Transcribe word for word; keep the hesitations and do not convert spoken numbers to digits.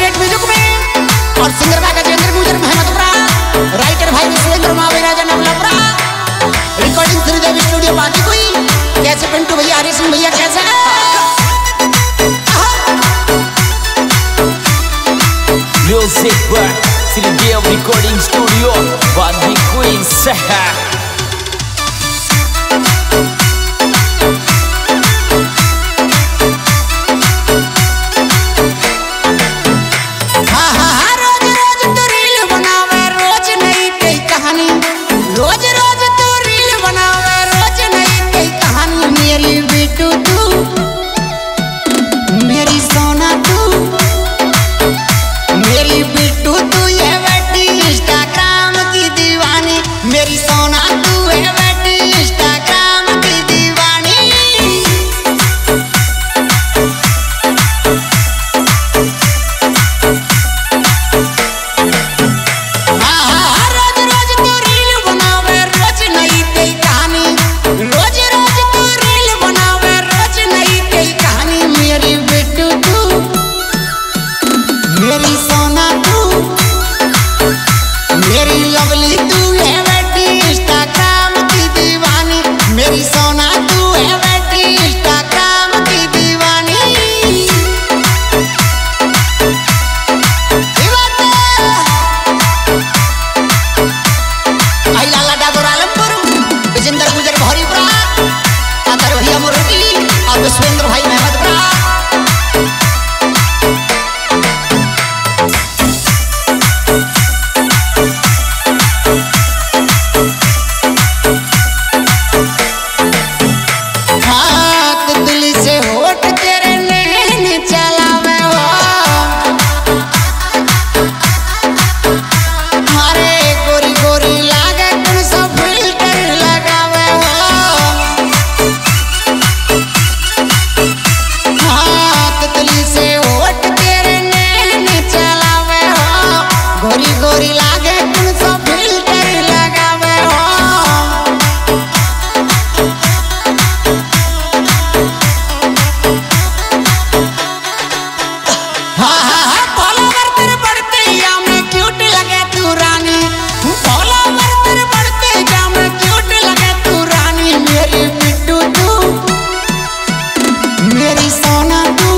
Ultimate music में और singer भाई गजेंद्र गुजर महमदपुरा, राइटर भाई विश्वेंद्र मावे राजा नवलापुरा, रिकॉर्डिंग श्रीदेवी स्टूडियो बाकी कोई कैसे पिंटू भैया हरी सिंह भैया कैसे म्यूजिक पर श्रीदेवी रिकॉर्डिंग स्टूडियो बाकी कोई सहा विश्वेंद्र भाई महमदपुरा। गोरी गोरी लागे कौन सा फिल्टर लगावे हो, हाँ हाँ हाँ फॉलोवर तेरे बढ़ते या मैं क्यूट लगे तू रानी, फॉलोवर तेरे बढ़ते या मैं क्यूट लगे तू रानी, मेरी बिट्टू तू मेरी सोना तू